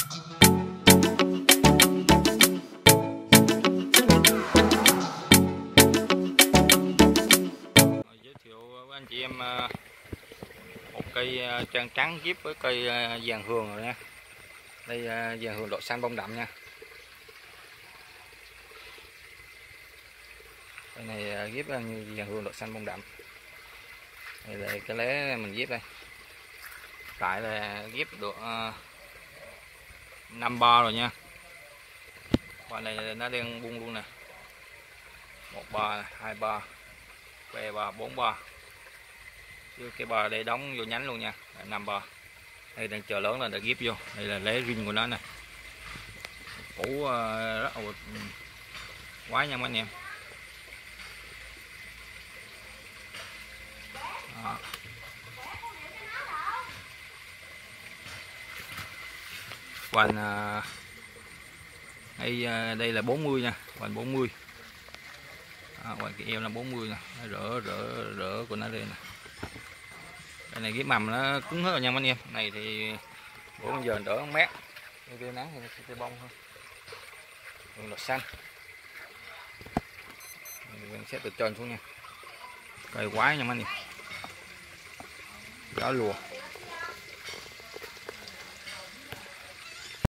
Giới thiệu với anh chị em một cây trân trắng ghép với cây vàng hường rồi nha. Đây vàng hường độ xanh bông đậm nha. Cây này ghép như vàng hường độ xanh bông đậm. Đây là cái lé mình ghép đây. Tại là ghép được 5 bo rồi nha. Bo này nó đang bung luôn nè. 1 bo, 2 bo, 3 bo, 4 bo. Chứ cái bò đây đóng vô nhánh luôn nha. 5 bò. Đây đang chờ lớn lên để ghép vô. Đây là lé rin của nó nè. Củ rất là quái nha mấy anh em. Đó. Hoành đây là 40 nha, hoành 40. Hoành cái eo là 40 nè, rỡ của nó đây nè. Cái này cái mầm nó cứng hết rồi nha mấy anh em. Này thì bữa bây giờ đỡ mát. Cái nắng thì nó sẽ bông thôi. Còn là xanh. Mình sẽ từ trên xuống nha. Cây quái nha mấy anh em. Đó lùa.